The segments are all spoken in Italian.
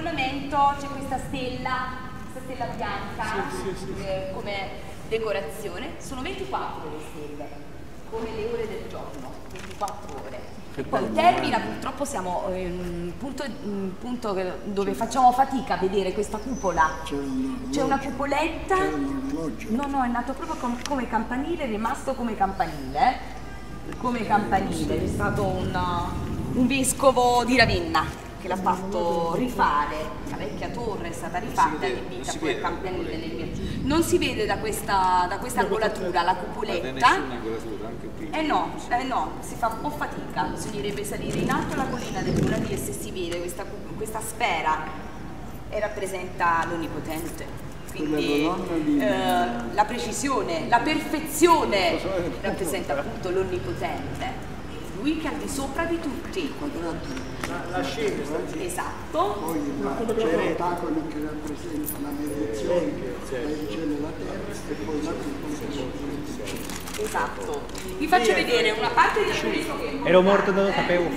coronamento c'è questa stella bianca come decorazione. Sono 24 le stelle, come le ore del giorno, 24 ore. Poi termina, purtroppo siamo in un punto dove facciamo fatica a vedere questa cupola. C'è una cupoletta. No, è nato proprio come campanile, è rimasto come campanile. C'è stato un vescovo di Ravenna che l'ha fatto rifare, la vecchia torre è stata rifatta e adibita poi a campanile nel mio. Non si vede da questa angolatura la cupoletta. No, si fa un po' fatica, bisognerebbe salire in alto la collina del Burati e se si vede questa sfera rappresenta l'Onnipotente, quindi la precisione, la perfezione rappresenta appunto l'Onnipotente, lui che è al di sopra di tutti. La scena, esatto. Poi c'è l'ortacolo che rappresenta la mediazione tra il cielo e la terra e poi la cupola. Esatto. Vi faccio vedere una parte del turismo che ero morto, non lo sapevo.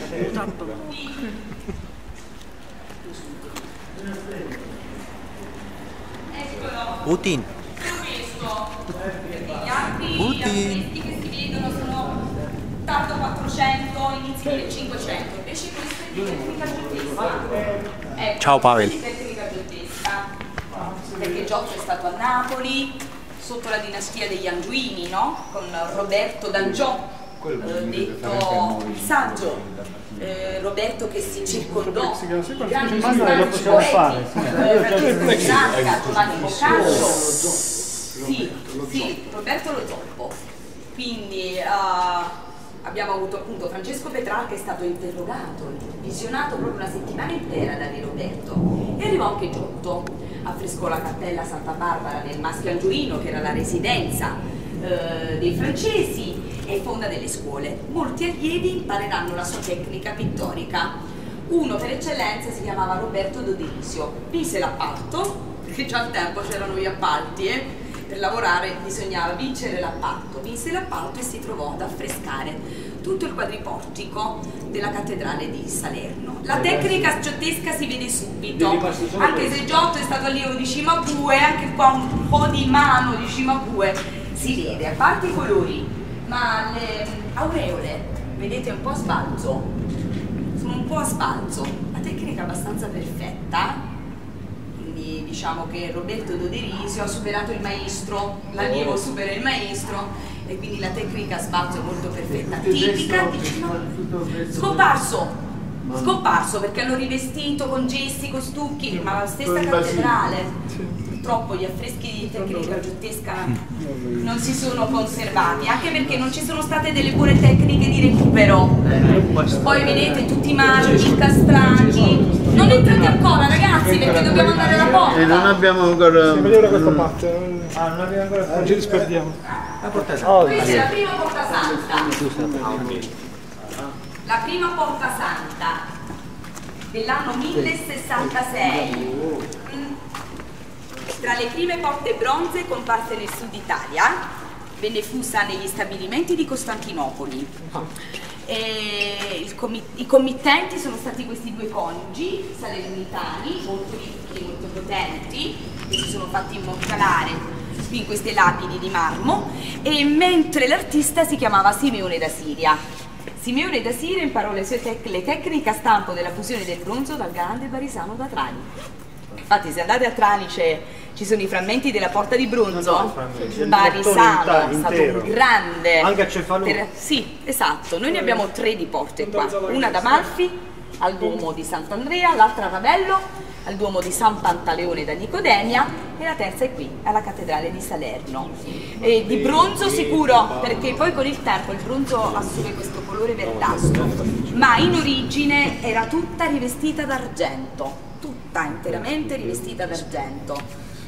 Eccolo. Putin. Questo. Gli altri affreschi che si vedono sono tardo 400, inizio del 500. Invece questo è di tecnica giottesca. Ciao Pavel. Di tecnica giottesca. Perché Giotto è stato a Napoli sotto la dinastia degli Angiuini, no? Con Roberto d'Angiò, detto il saggio, Roberto che si circondò di grandi personaggi poeti, Francesco Giovanni Boccaccio, sì, Roberto lo Zoppo. Quindi abbiamo avuto appunto Francesco Petrarca che è stato interrogato, visionato proprio una settimana intera da Re Roberto, e arrivò anche Giotto. Affrescò la cappella Santa Barbara nel Maschio Angioino, che era la residenza dei francesi, e fonda delle scuole. Molti allievi impareranno la sua tecnica pittorica. Uno per eccellenza si chiamava Roberto Doderisio. Vinse l'appalto, perché già al tempo c'erano gli appalti, per lavorare bisognava vincere l'appalto. Vinse l'appalto e si trovò ad affrescare tutto il quadriportico della cattedrale di Salerno. La tecnica giottesca si vede subito, anche se Giotto è stato allievo di Cimabue, anche qua un po' di mano di Cimabue si vede, a parte i colori, ma le aureole, vedete, un po' a sbalzo, sono un po' a sbalzo, la tecnica è abbastanza perfetta, quindi diciamo che Roberto Doderisio ha superato il maestro, l'allievo supera il maestro, e quindi la tecnica a sbalzo è molto perfetta, tipica di scomparso perché hanno rivestito con gessi, con stucchi, ma la stessa cattedrale. Purtroppo gli affreschi di tecnica giottesca non si sono conservati, anche perché non ci sono state delle buone tecniche di recupero. Poi vedete tutti i marmi incastrati. Non entrate ancora ragazzi, perché dobbiamo andare alla porta. E non abbiamo ancora... Si vedeva questa parte. Non abbiamo ancora. Non ci disperdiamo. Questa è la prima porta santa. La prima porta santa dell'anno 1066. Tra le prime porte bronze comparse nel sud Italia, venne fusa negli stabilimenti di Costantinopoli. I committenti sono stati questi due coniugi salernitani, molto ricchi, molto potenti, che si sono fatti immortalare qui in queste lapidi di marmo, e mentre l'artista si chiamava Simeone da Siria. Simeone da Siria imparò le tecniche a stampo della fusione del bronzo dal grande Barisano da Trani. Infatti se andate a Trani ci sono i frammenti della porta di bronzo. Barisano è stato un grande... Anche a Cefalù. Sì, esatto. Noi ne abbiamo 3 di porte qua. Una ad Amalfi, al Duomo di Sant'Andrea, l'altra a Ravello, al Duomo di San Pantaleone da Nicodemia, e la terza è qui, alla Cattedrale di Salerno. E di bronzo sicuro, perché poi con il tempo il bronzo assume questo colore verdastro, ma in origine era tutta rivestita d'argento, tutta interamente rivestita d'argento.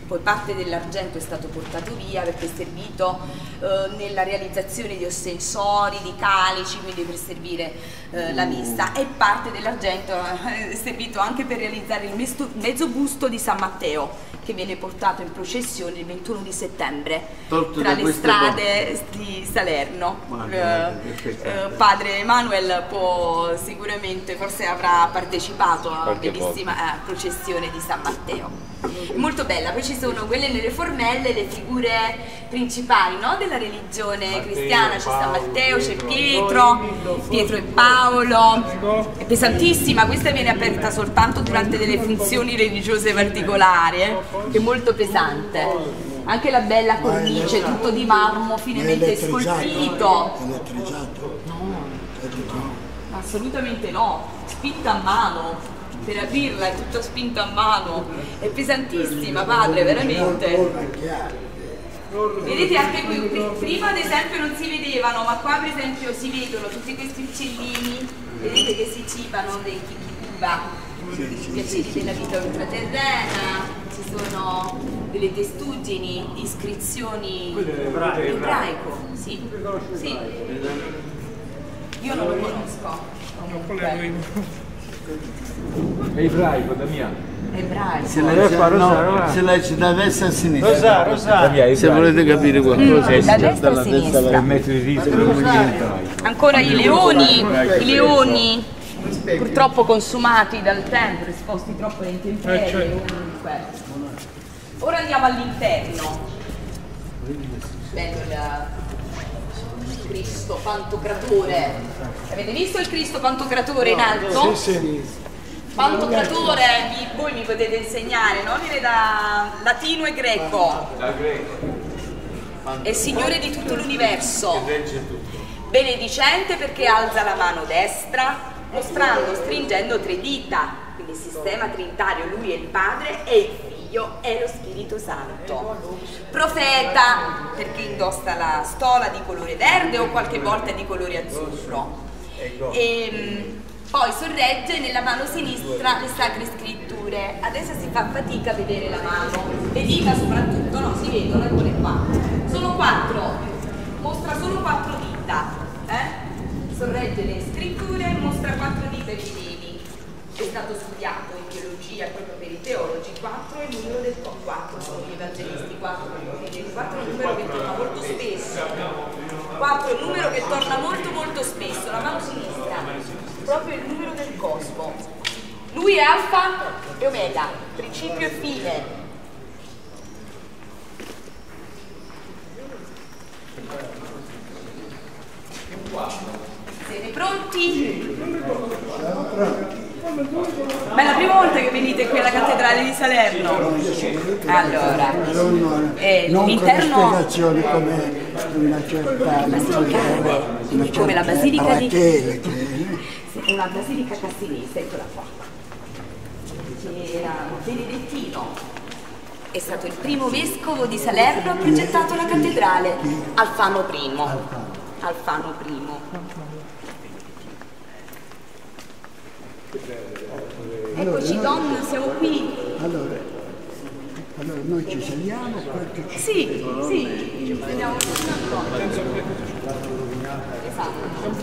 poi parte dell'argento è stato portato via perché è servito nella realizzazione di ostensori, di calici, quindi per servire la messa, e parte dell'argento è servito anche per realizzare il mezzo busto di San Matteo, che viene portato in processione il 21 di settembre tra le strade di Salerno. Padre Emanuel può sicuramente, forse avrà partecipato a una bellissima processione di San Matteo. Molto bella, poi ci sono quelle nelle formelle, le figure principali, no, della religione cristiana, c'è San Matteo, c'è Pietro e Paolo, è pesantissima, questa viene aperta soltanto durante delle funzioni religiose particolari, che è molto pesante. Anche la bella cornice, tutto di marmo finemente scolpito. Elettrizzato? No, assolutamente no, spinta a mano. Per aprirla è tutta spinta a mano, è pesantissima, padre, veramente. Vedete anche qui, prima ad esempio non si vedevano, ma qua per esempio si vedono tutti questi uccellini, vedete che si cibano dei chichibuba, i piaceri della vita ultraterrena, ci sono delle testuggini, iscrizioni ebraico, sì. Io non lo conosco. È ebraico, Damiano. Ebraico. Se legge da destra a sinistra. Rosa. Se volete capire qualcosa, da destra a sinistra. per mettere il rischio. Ancora i leoni purtroppo consumati dal tempo, esposti troppo alle intemperie. Ovunque. Ora andiamo all'interno. Bello il Cristo Pantocratore. Avete visto il Cristo Pantocratore in alto? Sì. Pantocratore, voi mi potete insegnare, no? Viene da latino e greco. È il Signore di tutto l'universo. Benedicente perché alza la mano destra, mostrando, stringendo 3 dita. Quindi sistema trinitario, lui è il Padre e il Figlio è lo Spirito Santo. Profeta perché indossa la stola di colore verde o qualche volta di colore azzurro. Poi sorregge nella mano sinistra le sacre scritture. Adesso si fa fatica a vedere la mano, le dita soprattutto, no? Si vedono, eccole qua. Sono 4, mostra solo 4 dita. Sorregge le scritture, mostra 4 dita ai fedeli. È stato studiato in teologia proprio per i teologi. 4 è il numero del 4, sono gli evangelisti. 4 è un numero che torna molto spesso. 4 è un numero che torna molto spesso. La mano sinistra proprio il numero del cosmo. Lui è Alfa e Omega, principio e fine. Siete pronti? Ma è la prima volta che venite qui alla cattedrale di Salerno? Allora, non l'interno... con spiegazioni come una certa come la basilica di... Rachele, una basilica cassinese, eccola qua. C'era Benedettino, è stato il primo vescovo di Salerno, ha progettato la cattedrale, Alfano I. Alfano I. Eccoci Don, siamo qui. Allora noi ci sediamo, Sì, ci sediamo esatto.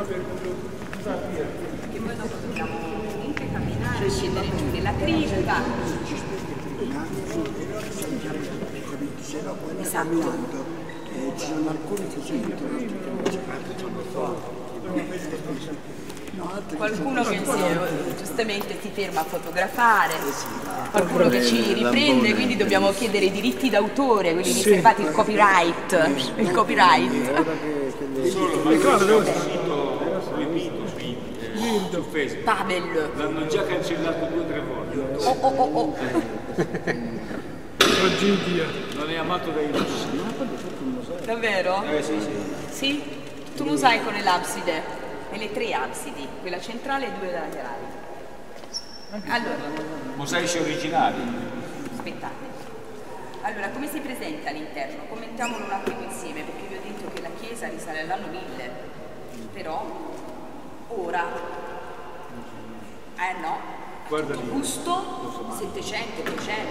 Che poi dopo dobbiamo comunque camminare, scendere giù nella cripta. Esatto. Ci sono alcuni che Qualcuno che giustamente si ferma a fotografare, qualcuno che ci riprende, quindi dobbiamo chiedere i diritti d'autore, quindi riservati il copyright. Il copyright. Su Facebook. Pavel. L'hanno già cancellato 2 o 3 volte. Oh. Non è amato dai russi. Davvero? Sì. Sì? Tu mosaico nell'abside, nelle 3 absidi, quella centrale e 2 laterali. Allora, Mosaici originali. aspettate. Allora, come si presenta all'interno? Commentiamolo un attimo insieme, perché vi ho detto che la chiesa risale all'anno 1000, però ora, no, Guarda tutto lì. gusto 700, 800.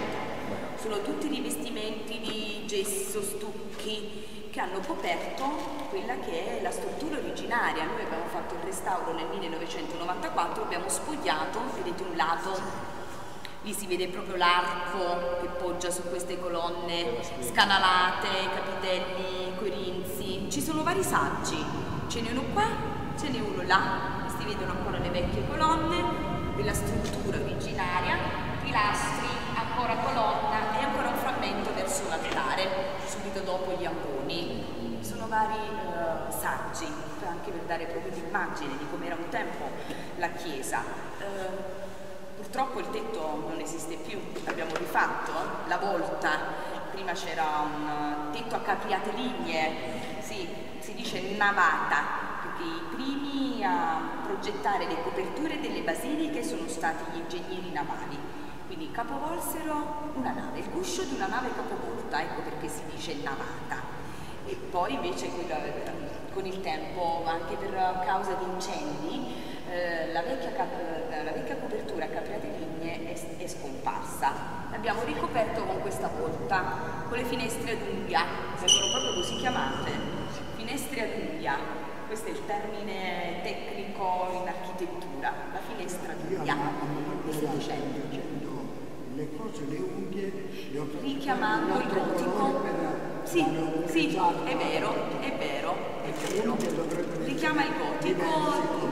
Sono tutti rivestimenti di gesso, stucchi che hanno coperto quella che è la struttura originaria. Noi abbiamo fatto il restauro nel 1994, abbiamo spogliato, vedete un lato, lì si vede proprio l'arco che poggia su queste colonne scanalate, capitelli corinzi. Ci sono vari saggi, ce n'è uno qua, ce n'è uno là, si vedono ancora le vecchie colonne della struttura originaria, pilastri, ancora colonna e ancora un frammento verso l'altare, subito dopo gli amboni. Sono vari saggi, anche per dare proprio l'immagine di come era un tempo la chiesa. Purtroppo il tetto non esiste più, l'abbiamo rifatto, la volta, prima c'era un tetto a capriate lignee, sì, si dice navata, perché i primi a progettare le coperture delle basiliche sono stati gli ingegneri navali, quindi capovolsero una nave, il guscio di una nave capovolta, ecco perché si dice navata. E poi invece con il tempo, anche per causa di incendi, la vecchia copertura a capriate lignee è scomparsa. L'abbiamo ricoperto con questa volta, con le finestre ad unghia, vengono proprio così chiamate, finestre ad unghia. Questo è il termine tecnico in architettura, la finestra ad unghia del Settecento. Le cose, le unghie, le ho richiamando il gotico. Sì, sì, è vero, è vero, è vero. Richiama il gotico.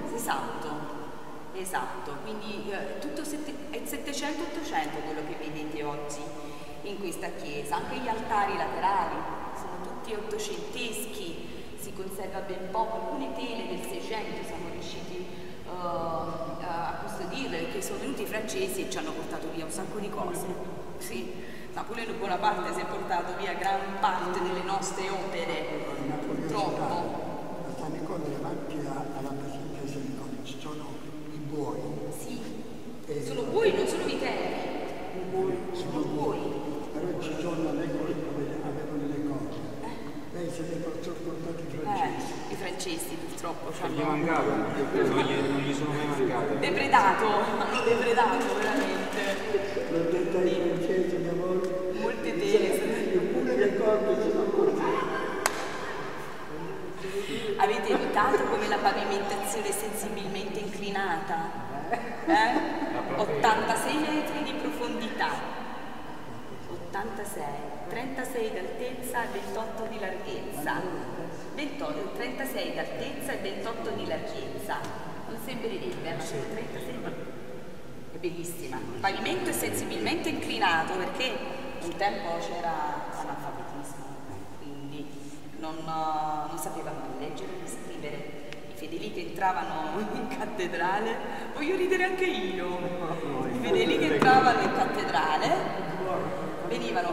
Esatto, quindi tutto è 700-800 quello che vedete oggi in questa chiesa, anche gli altari laterali sono tutti ottocenteschi, si conserva ben poco, alcune tele del 600 siamo riusciti a custodirle perché sono venuti i francesi e ci hanno portato via un sacco di cose, sì, Napoleone Bonaparte si è portato via gran parte delle nostre opere, purtroppo. A San Nicola davanti alla Basilica di San Nicola ci sono i buoi. Sì, sono buoi, non sono vitelli. Sono buoi. Però ci sono le cose dove avevano le cose. Lei se ne sono portati i francesi. I francesi purtroppo Non gli mancavano, non gli sono mai mancate. hanno depredato veramente. L'ho detto ai francesi una volta. Molte tele. Eppure le cose sono così. Avete notato come la pavimentazione è sensibilmente inclinata? 86 metri di profondità, 86, 36 d'altezza e 28 di larghezza, 36 d'altezza e 28 di larghezza, non sembrerebbe, ma sono 36, è bellissima. Il pavimento è sensibilmente inclinato perché un tempo c'era analfabetismo, quindi non sapevano né leggere né scrivere. I fedeli che entravano in cattedrale, voglio ridere anche io, i fedeli che entravano in cattedrale venivano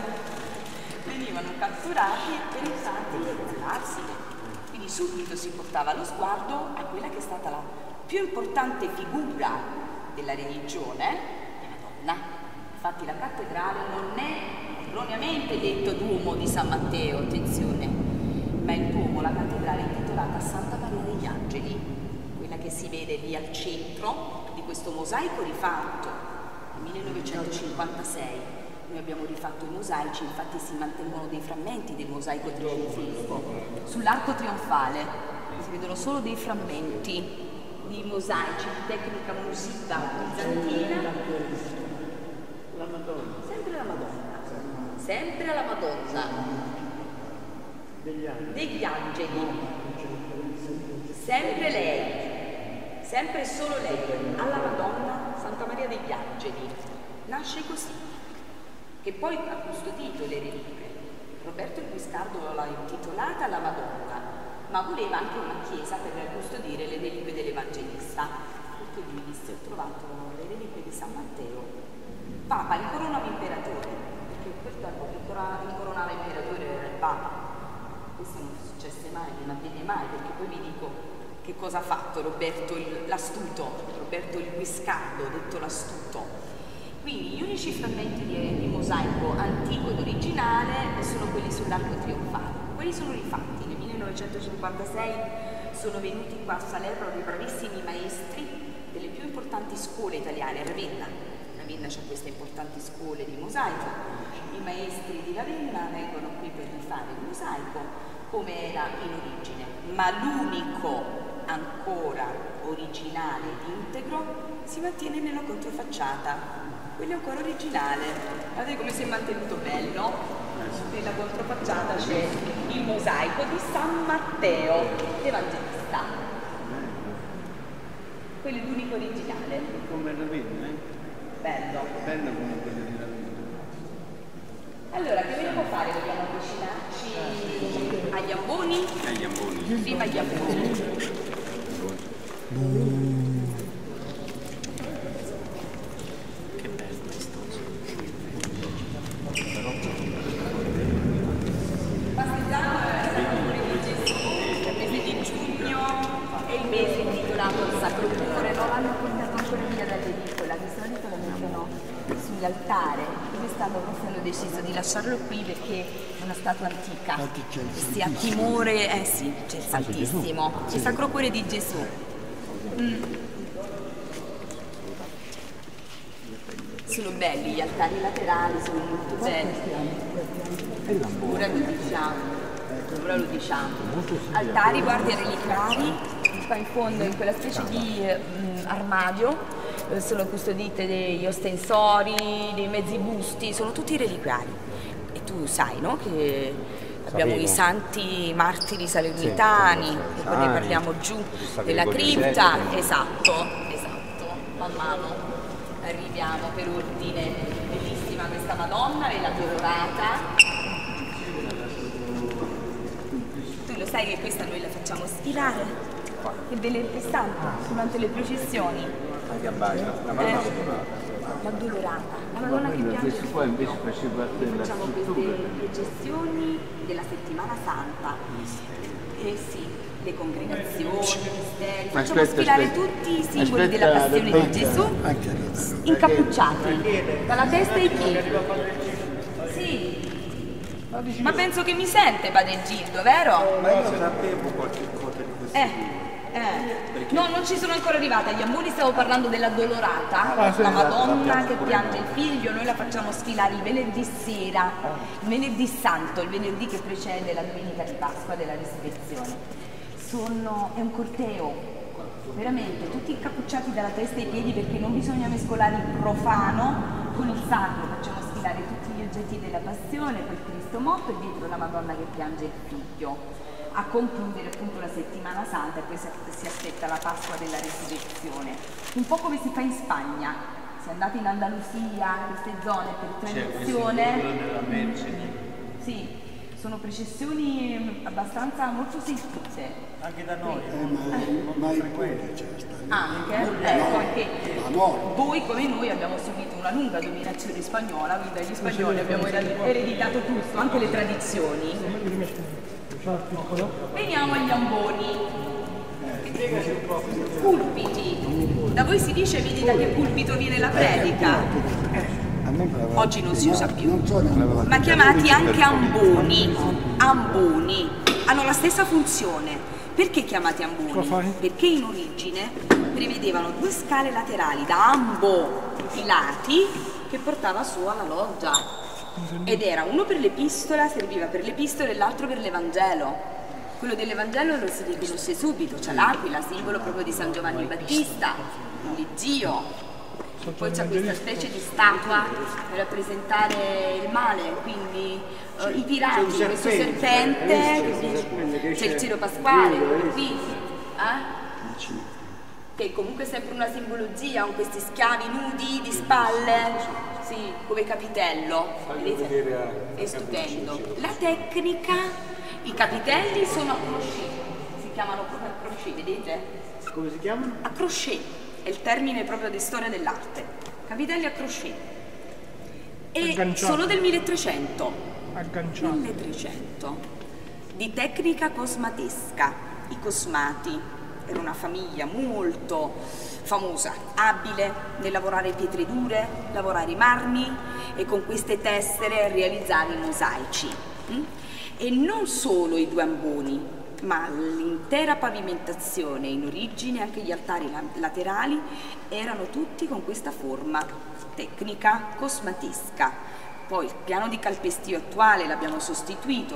catturati e lasciati esalarsi. Quindi subito si portava lo sguardo a quella che è stata la più importante figura della religione, la Madonna. Infatti la cattedrale non è erroneamente detto Duomo di San Matteo, attenzione, ma il Duomo, la cattedrale è intitolata Santa Maria degli Angeli, quella che si vede lì al centro di questo mosaico rifatto nel 1956. Noi abbiamo rifatto i mosaici, infatti si mantengono dei frammenti del mosaico trecentesco. Sull'arco trionfale si vedono solo dei frammenti di mosaici di tecnica musica bizantina. La Madonna. Sempre la Madonna. Sempre la Madonna. Degli angeli. Sempre lei. Sempre solo lei. Alla Madonna Santa Maria degli Angeli. Nasce così. Che poi ha custodito le reliquie. Roberto il Guiscardo l'ha intitolata alla Madonna, ma voleva anche una chiesa per custodire le reliquie dell'Evangelista. Perché lui disse: ho trovato le reliquie di San Matteo. Papa incoronava imperatore, perché in quel tempo incoronava imperatore era il Papa. Questo non successe mai, non avviene mai, perché poi vi dico che cosa ha fatto Roberto l'Astuto, Roberto il Guiscardo, detto l'Astuto. Quindi gli unici frammenti di mosaico antico ed originale sono quelli sull'arco trionfale. Quelli sono rifatti. Nel 1956 sono venuti qua a Salerno dei bravissimi maestri delle più importanti scuole italiane, Ravenna Ravenna c'è queste importanti scuole di mosaico. I maestri di Ravenna vengono qui per rifare il mosaico come era in origine, ma l'unico ancora originale ed integro si mantiene nella controfacciata. Quello è ancora originale. Guardate come si è mantenuto bello. Nella controfacciata c'è il mosaico di San Matteo Evangelista. Quello è l'unico originale. Come Ravenna, Bello. Bello come quello di Ravenna. Allora, che vogliamo fare? Vogliamo avvicinarci agli amboni? Agli amboni. Prima agli amboni. Che bello maestoso. Passeggiamo il mese di giugno è il mese intitolato il Sacro Cuore, non l'hanno portato ancora via dall'edicola, di solito lo mettono sull'altare, quest'anno forse hanno deciso di lasciarlo qui perché è una statua antica, si ha timore, sì, c'è il Santissimo, il Sacro Cuore di Gesù. Sono belli, gli altari laterali sono molto belli. Ora lo diciamo. Altari, guardi, reliquiari, qua in fondo in quella specie di armadio sono custodite degli ostensori, dei mezzi busti, sono tutti reliquiari. E tu sai, no? Che abbiamo i santi martiri salernitani, e poi ne parliamo giù della cripta. Esatto, man mano arriviamo per ordine. Bellissima questa Madonna, la Dolorata. Tu lo sai che questa noi la facciamo sfilare il venerdì santo durante le processioni. La Dolorata, la Madonna che piange. Poi invece faceva parte della Facciamo queste processioni della settimana santa. Sì, le congregazioni, i misteri, facciamo sfilare tutti i simboli della passione di Gesù incappucciati dalla testa ai piedi. Sì, ma penso che mi sente Padre Gildo, vero? Ma io sapevo qualche cosa di questo. No, non ci sono ancora arrivata. Agli amboni stavo parlando della Dolorata, la Madonna che piange il figlio. Noi la facciamo sfilare il venerdì sera, il venerdì santo, il venerdì che precede la domenica di Pasqua della Resurrezione. È un corteo, veramente, tutti incappucciati dalla testa ai piedi perché non bisogna mescolare il profano con il sacro. Facciamo sfilare tutti gli oggetti della passione, poi Cristo morto e dietro la Madonna che piange il figlio, a concludere appunto la settimana santa, e poi si aspetta la Pasqua della Resurrezione, un po' come si fa in Spagna. Se andate in Andalusia, in queste zone per tradizione, sì, sono processioni abbastanza molto sentite. Anche da noi. Ma il cuore c'è Anche, ecco, anche voi come noi abbiamo subito una lunga dominazione spagnola, quindi dagli spagnoli abbiamo ereditato tutto, anche le tradizioni. Veniamo agli amboni. Pulpiti. Da voi si dice, vedi da che pulpito viene la predica? Oggi non si usa più, ma chiamati anche amboni. Amboni hanno la stessa funzione. Perché chiamati amboni? Perché in origine prevedevano due scale laterali da ambo i lati che portava su alla loggia, ed era uno per l'epistola, serviva per l'epistola, e l'altro per l'Evangelo. Quello dell'Evangelo lo si riconosce subito, c'è l'aquila, simbolo proprio di San Giovanni Battista, il Liggio. Poi c'è questa specie di statua per rappresentare il male, quindi i pirati, questo serpente, c'è il Ciro Pasquale, quello qui, che comunque è sempre una simbologia, con questi schiavi nudi di spalle, sì, come capitello, vedete? È stupendo. La tecnica, i capitelli sono a crochet, si chiamano proprio a crochet, vedete? Come si chiamano? A crochet. È il termine proprio di storia dell'arte. Capitelli a crochet. E sono del 1300. 1300. Di tecnica cosmatesca. I cosmati era una famiglia molto famosa, abile nel lavorare pietre dure, lavorare i marmi e con queste tessere realizzare i mosaici. E non solo i due amboni, ma l'intera pavimentazione, in origine anche gli altari laterali erano tutti con questa forma tecnica cosmatesca. Poi il piano di calpestio attuale l'abbiamo sostituito,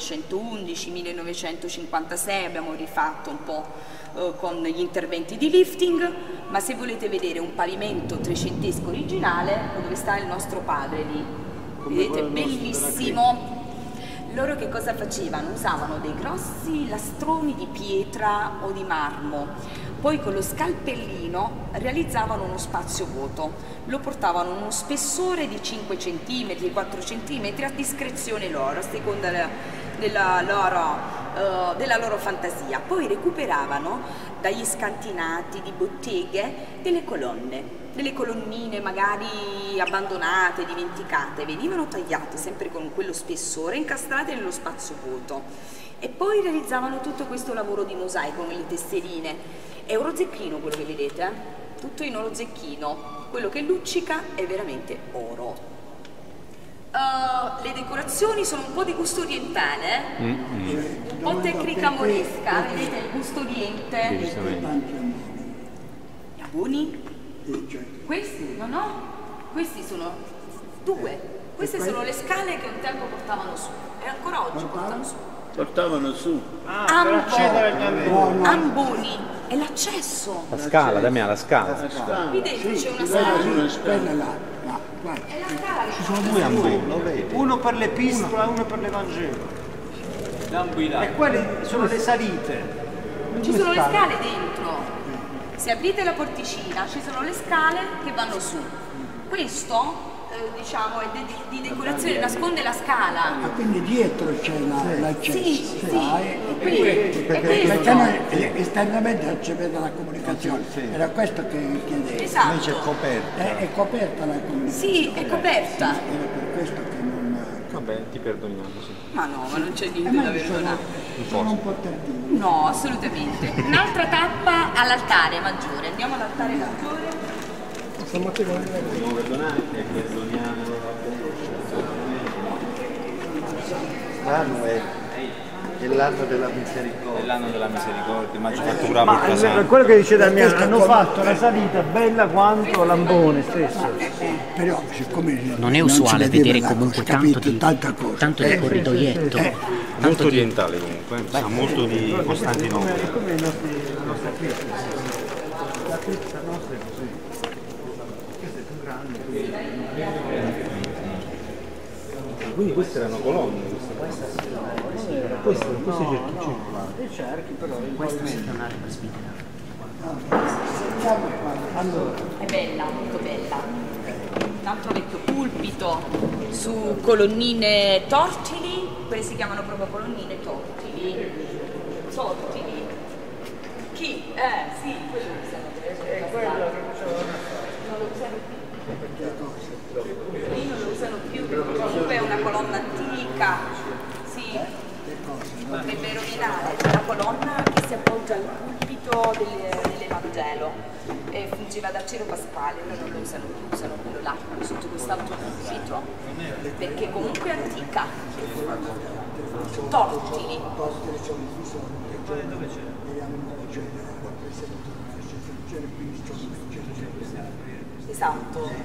1911-1956, abbiamo rifatto un po' con gli interventi di lifting, ma se volete vedere un pavimento trecentesco originale, dove sta il nostro padre lì, vedete, bellissimo. Loro che cosa facevano? Usavano dei grossi lastroni di pietra o di marmo, poi con lo scalpellino realizzavano uno spazio vuoto, lo portavano a uno spessore di 5 cm, 4 cm a discrezione loro, a seconda della loro fantasia. Poi recuperavano dagli scantinati di botteghe delle colonnine magari abbandonate, dimenticate, venivano tagliate sempre con quello spessore, incastrate nello spazio vuoto, e poi realizzavano tutto questo lavoro di mosaico con le tesserine. È oro zecchino quello che vedete, tutto in oro zecchino, quello che luccica è veramente oro. Le decorazioni sono un po' di gusto orientale, un po' tecnica moresca, vedete il gusto oriente. Gli abuni? Questi? No, questi sono due. Queste sono le scale che un tempo portavano su e ancora oggi portano su. Portavano su. Per accedere agli amboni. Amboni, è l'accesso. La scala, da me alla scala. Vedete, c'è una scala. Quella là, guarda. È la scala che Ci sono due amboni. Uno per l'epistola e uno per l'Evangelo. E quelle sono le salite. ci sono le scale dentro. Se aprite la porticina ci sono le scale che vanno su. Questo diciamo è di decorazione, nasconde la scala. Ah, quindi dietro c'è l'accesso. Sì, Perché noi esternamente non c'è vede la comunicazione. Era questo che chiedevo. Esatto. Invece è coperta. È coperta la comunicazione. Sì, è coperta. Era per questo che non... Vabbè, ti perdoniamo, sì. Ma no, ma non c'è niente ma da io perdonare. sono un po' tardino. No, assolutamente. Un'altra tappa all'altare maggiore. Andiamo all'altare maggiore. Dobbiamo perdonare e perdoniamo. L'anno è l'anno della misericordia. È l'anno della misericordia, ma ci ho fatto pure la porta santa. Quello che dice Damiano, hanno fatto una salita bella quanto l'ambone stesso. Però siccome Non è si usuale vedeva vedere la comunque cosa, capito, tanto di corridoietto. Molto orientale comunque, sa molto di Costantinopoli. Come la nostra cripta. La cripta nostra è così. Questa è più grande. Quindi queste erano colonne. Questo è circolare. I cerchi però Questa è una presbitera. Allora, È bella, molto bella. Un altro vecchio pulpito su colonnine tortili, quelle si chiamano proprio colonnine tortili. Tortili. Chi? Sì, quello che non lo usano più. Lì non lo usano più, comunque è una colonna antica. Sì, potrebbe rovinare la colonna che si appoggia al pulpito dell'Evangelo. Fungeva da Cero Pasquale, ora non lo usano più, usano quello là, sotto quest'altro pulpito, perché comunque è antica. Tortili. Esatto.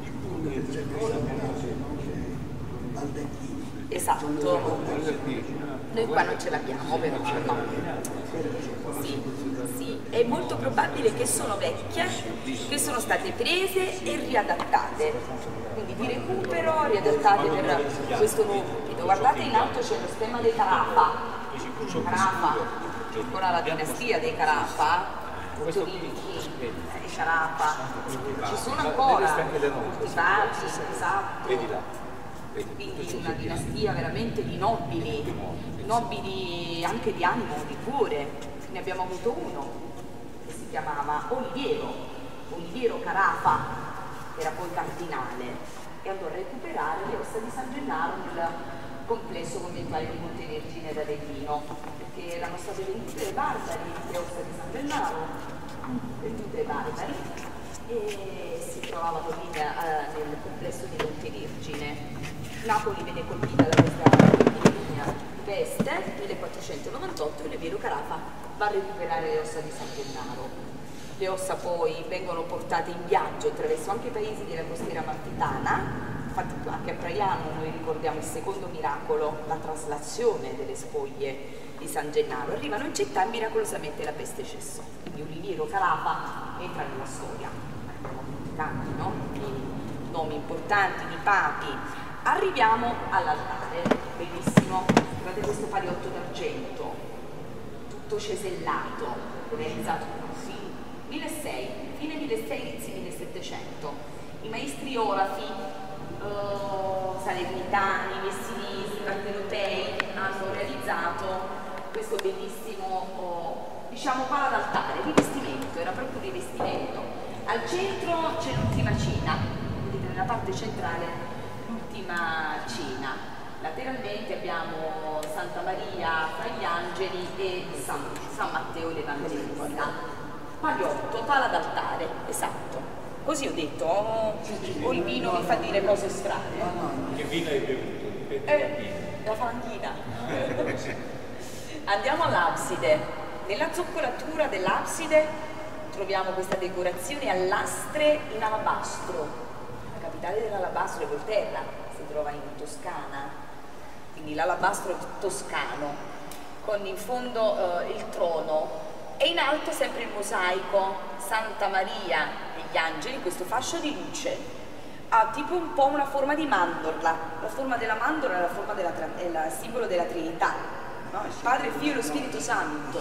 Esatto. Noi qua non ce l'abbiamo, però no. Sì, sì. È molto probabile che sono vecchie, che sono state prese e riadattate. Quindi di recupero, riadattate per questo nuovo pulpito. Guardate in alto c'è lo stemma dei Carafa. Carafa, ancora la dinastia dei Carafa. Torinchi, Carafa, ci sono ancora coltivati, esatto. Quindi una dinastia veramente di nobili anche di animo, di cuore. Ne abbiamo avuto uno che si chiamava Oliviero Carafa, era poi cardinale, e andò a recuperare le ossa di San Gennaro nel complesso conventuale di Montevergine da Avellino, perché erano state vendute ai barbari le ossa di San Gennaro, vendute ai barbari, e si trovavano lì nel complesso di Montevergine. Napoli venne colpita da questa peste, 1498, e Oliviero Carafa va a recuperare le ossa di San Gennaro. Le ossa poi vengono portate in viaggio attraverso anche i paesi della costiera amalfitana. Infatti anche a Traiano noi ricordiamo il secondo miracolo, la traslazione delle spoglie di San Gennaro. Arrivano in città e miracolosamente la peste cessò. Quindi Oliviero Calafa entra nella storia. Abbiamo tanti, no? Di nomi importanti, di papi. Arriviamo all'altare, bellissimo. Guardate questo paliotto d'argento, tutto cesellato, realizzato qui, 1600, fine 1600, inizi 1700. I maestri orafi salernitani, messinesi, partenopei hanno realizzato questo bellissimo, diciamo, pala d'altare, rivestimento, era proprio un rivestimento. Al centro c'è l'ultima cina, vedete nella parte centrale l'ultima cina. Lateralmente abbiamo Santa Maria fra gli angeli e San Matteo l'Evangelista. Paliotto, pala d'altare, esatto. Così ho detto, o il vino mi fa dire cose strane. Che vino hai bevuto? La falanghina. Andiamo all'abside. Nella zoccolatura dell'abside troviamo questa decorazione a lastre in alabastro. La capitale dell'alabastro è Volterra, si trova in Toscana, quindi l'alabastro toscano, con in fondo il trono e in alto sempre il mosaico Santa Maria e gli angeli, questo fascio di luce. Ha tipo un po' una forma di mandorla. La forma della mandorla è la forma è il simbolo della Trinità, no? Il Padre, il Figlio e lo Spirito Santo.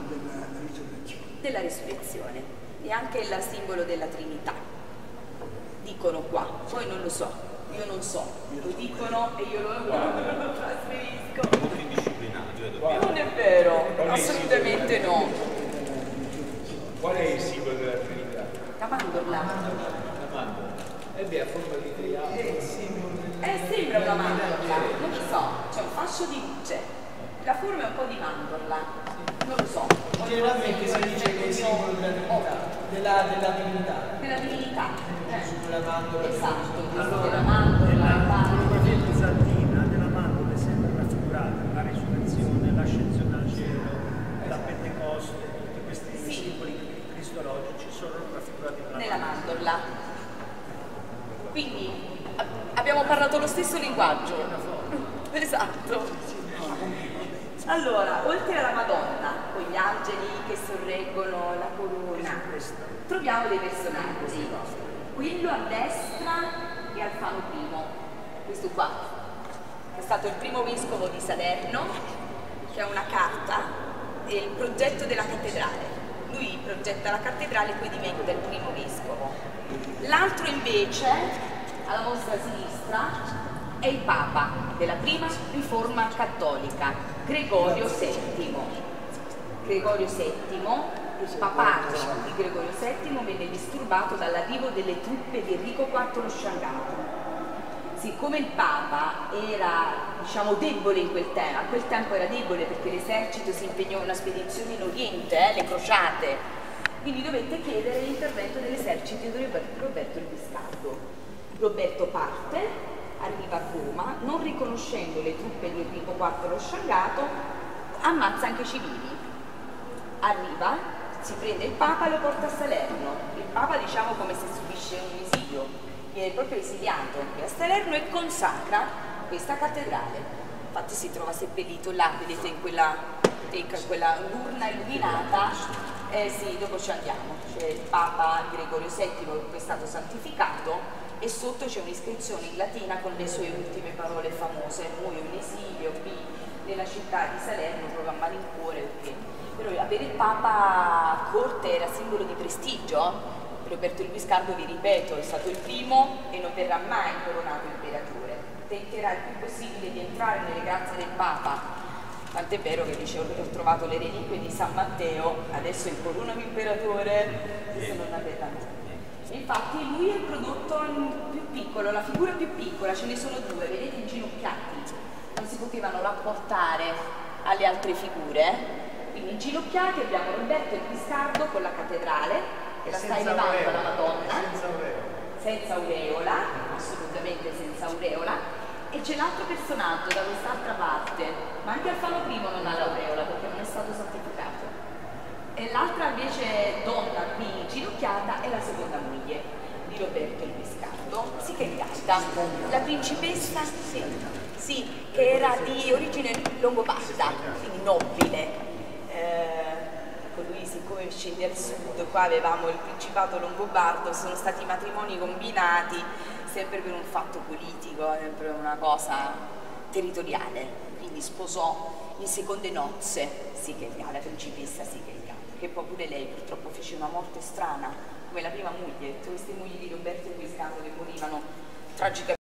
Della risurrezione. E anche il simbolo della Trinità. Dicono qua, poi non lo so, io non so, lo dicono e io lo trasferisco. Molto indisciplinati. Non è vero, assolutamente no. Qual è il simbolo della Trinità? La mandorla. La mandorla. Ebbe a forma di triangolo. Sembra una mandorla, non lo so, c'è un fascio di luce. La forma è un po' di mandorla, non lo so. Generalmente si dice che è il simbolo della Trinità, della divinità. Della divinità. Sulla mandorla. Esatto, questo della mandorla. La fotografia bizantina della mandorla è sempre raffigurata, la risurrezione, l'ascensione al cielo, la Pentecoste, tutti questi simboli cristologici sono raffigurati nella mandorla. Quindi abbiamo parlato lo stesso linguaggio. Esatto. Allora, oltre alla Madonna, con gli angeli che sorreggono la corona, troviamo dei personaggi. Quello a destra è Alfano I, questo qua, è stato il primo vescovo di Salerno, che ha una carta e il progetto della cattedrale. Lui progetta la cattedrale e poi diventa il primo vescovo. L'altro invece, alla vostra sinistra, è il Papa della prima riforma cattolica, Gregorio VII. Gregorio VII, il papato di Gregorio VII venne disturbato dall'arrivo delle truppe di Enrico IV lo Sciangato. Siccome il Papa era, diciamo, debole in quel tempo, a quel tempo era debole perché l'esercito si impegnò in una spedizione in Oriente, le crociate, quindi dovette chiedere l'intervento dell'esercito di Roberto il Biscardo. Roberto parte, arriva a Roma, non riconoscendo le truppe di Enrico IV lo Sciangato, ammazza anche i civili. Arriva, si prende il Papa e lo porta a Salerno. Il Papa, diciamo, come se subisce un esilio, viene proprio esiliato qui a Salerno e consacra questa cattedrale. Infatti si trova seppellito là, vedete, in quella urna illuminata. Sì, dopo ci andiamo. C'è il Papa Gregorio VII che è stato santificato e sotto c'è un'iscrizione in latina con le sue ultime parole famose: muoio in esilio qui nella città di Salerno, proprio a malincuore, perché però avere il Papa a corte era simbolo di prestigio. Roberto il Biscardo, vi ripeto, è stato il primo e non verrà mai coronato imperatore. Tenterà il più possibile di entrare nelle grazie del Papa, tant'è vero che dice: ho trovato le reliquie di San Matteo, adesso incoronami imperatore, se non avverrà mai. Infatti lui è il prodotto più piccolo, la figura più piccola, ce ne sono due, vedete, inginocchiati, non si potevano rapportare alle altre figure, quindi inginocchiati abbiamo Roberto il Biscardo con la cattedrale, che la sta elevando la Madonna, senza aureola, assolutamente senza aureola, e c'è l'altro personaggio da quest'altra parte, ma anche Alfano I non ha l'aureola perché non è stato santificato. E l'altra invece donna qui inginocchiata è la seconda moglie di Roberto il Viscardo, Sichelgata, la principessa, sì, che era di origine longobarda, quindi nobile. Lui, siccome scende al sud, qua avevamo il principato longobardo, sono stati matrimoni combinati sempre per un fatto politico, sempre una cosa territoriale, quindi sposò in seconde nozze Sichelgata, la principessa Sichelgata, che poi pure lei purtroppo fece una morte strana, come la prima moglie, tutte queste mogli di Roberto il Viscardo che morivano tragicamente.